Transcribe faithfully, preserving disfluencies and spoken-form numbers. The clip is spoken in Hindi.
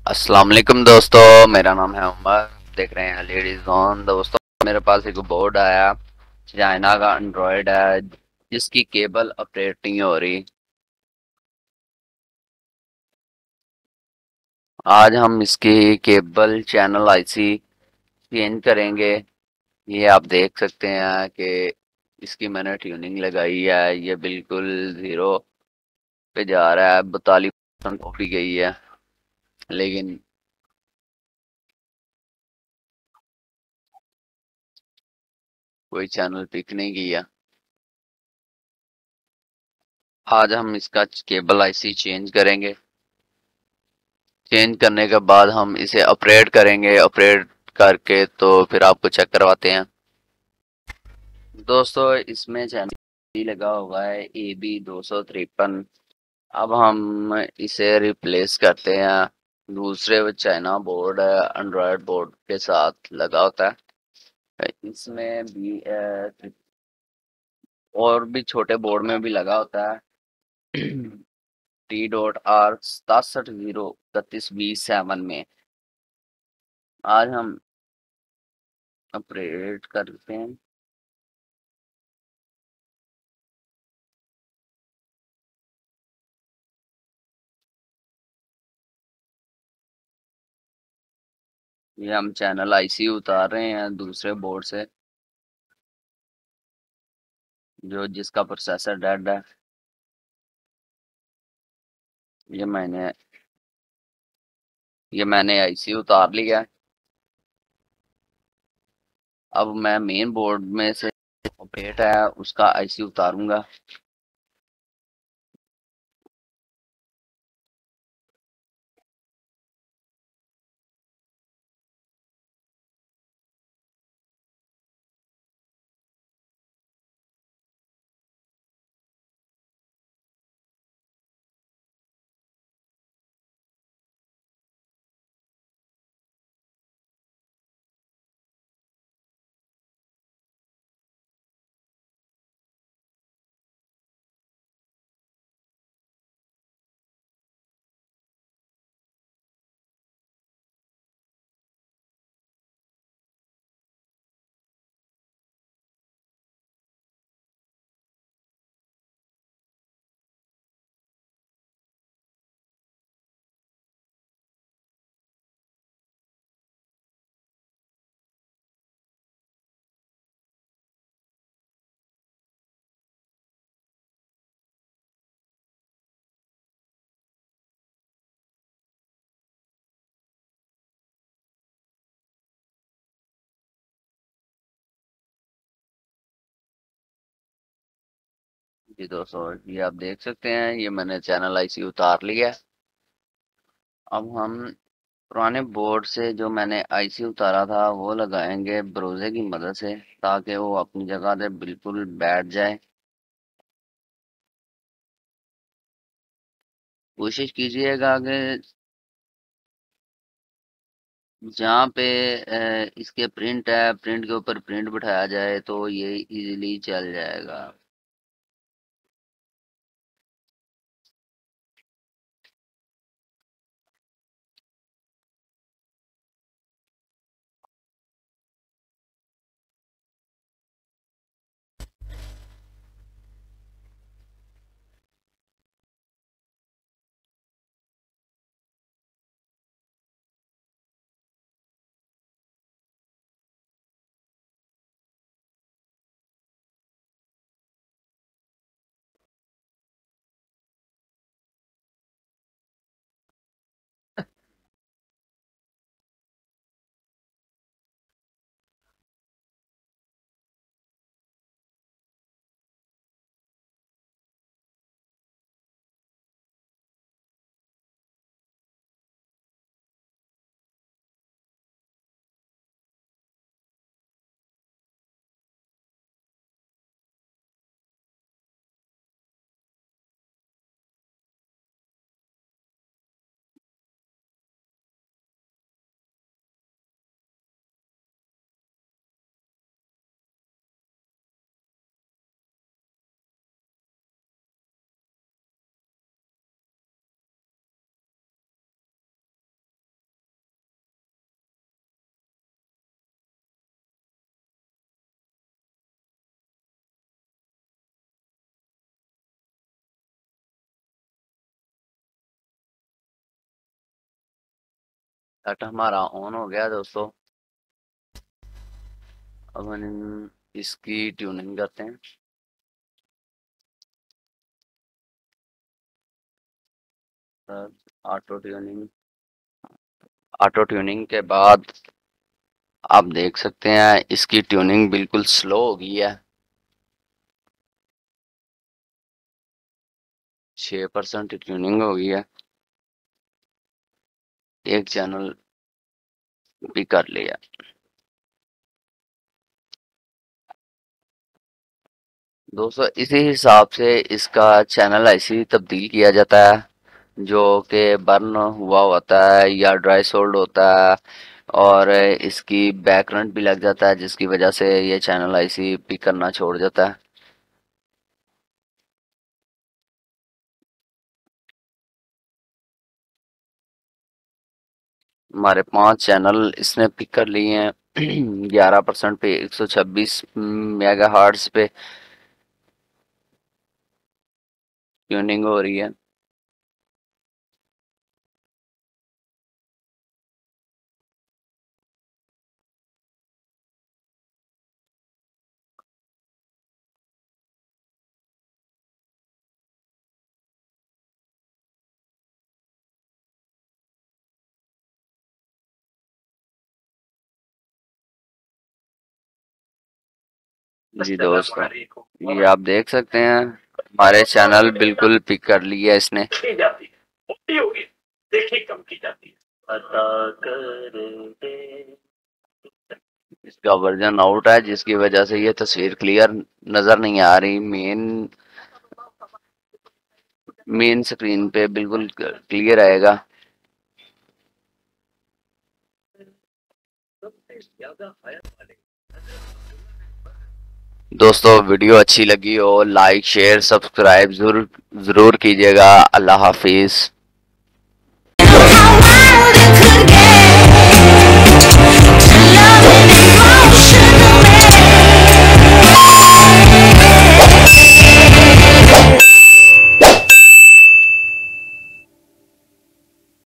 अस्सलाम वालेकुम दोस्तों, मेरा नाम है उमर। देख रहे हैं लेडीज ऑन। दोस्तों, मेरे पास एक बोर्ड आया, चाइना का एंड्रॉयड है जिसकी केबल ऑपरेट नहीं हो रही। आज हम इसकी केबल चैनल आईसी चेंज करेंगे। ये आप देख सकते हैं कि इसकी मैंने ट्यूनिंग लगाई है। ये बिल्कुल ज़ीरो पे जा रहा है, बतालीस परसेंट हो भी गई है, लेकिन कोई चैनल पिक नहीं किया। आज हम इसका केबल आईसी चेंज करेंगे। चेंज करने के बाद हम इसे ऑपरेट करेंगे। ऑपरेट करके तो फिर आपको चेक करवाते हैं। दोस्तों, इसमें चैनल लगा हुआ है ए बी दो सौ तिरपन। अब हम इसे रिप्लेस करते हैं दूसरे चाइना बोर्ड है, एंड्रॉयड बोर्ड के साथ लगा होता है। इसमें भी अ, और भी छोटे बोर्ड में भी लगा होता है। टी डॉट आर सतासठ जीरो इकतीस बीस सेवन में आज हम ऑपरेट करते हैं। ये हम चैनल आईसी उतार रहे हैं दूसरे बोर्ड से, जो जिसका प्रोसेसर डेड है। ये मैंने ये मैंने आईसी उतार लिया है। अब मैं मेन बोर्ड में से ऑपरेट है उसका आईसी उतारूंगा। जी दोस्तों, ये आप देख सकते हैं, ये मैंने चैनल आईसी उतार लिया है। अब हम पुराने बोर्ड से जो मैंने आईसी उतारा था वो लगाएंगे ब्रोजे की मदद से, ताकि वो अपनी जगह पे बिल्कुल बैठ जाए। कोशिश कीजिएगा कि जहाँ पे अ, इसके प्रिंट है, प्रिंट के ऊपर प्रिंट बिठाया जाए तो ये इजीली चल जाएगा। कट हमारा ऑन हो गया दोस्तों। अब हम इसकी ट्यूनिंग करते हैं। ऑटो ट्यूनिंग ऑटो ट्यूनिंग के बाद आप देख सकते हैं इसकी ट्यूनिंग बिल्कुल स्लो हो गई है। छः परसेंट ट्यूनिंग हो गई है। एक चैनल भी कर लिया। दोस्तों इसी हिसाब से इसका चैनल ऐसे ही तब्दील किया जाता है जो कि बर्न हुआ होता है या ड्राई सोल्ड होता है, और इसकी बैक करंट भी लग जाता है जिसकी वजह से ये चैनल ऐसे ही पिक करना छोड़ जाता है। हमारे पांच चैनल इसने पिक कर लिए हैं ग्यारह परसेंट पे एक सौ छब्बीस मेगा हार्ट्स पे ट्यूनिंग हो रही है। जी दोस्तों, ये आप देख सकते हैं हमारे चैनल बिल्कुल पिक कर लिया इसने। इसका वर्जन आउट है जिसकी वजह से ये तस्वीर क्लियर नजर नहीं आ रही। मेन मेन स्क्रीन पे बिल्कुल क्लियर आएगा। दोस्तों वीडियो अच्छी लगी हो लाइक शेयर सब्सक्राइब जरूर जरूर कीजिएगा। अल्लाह हाफिज।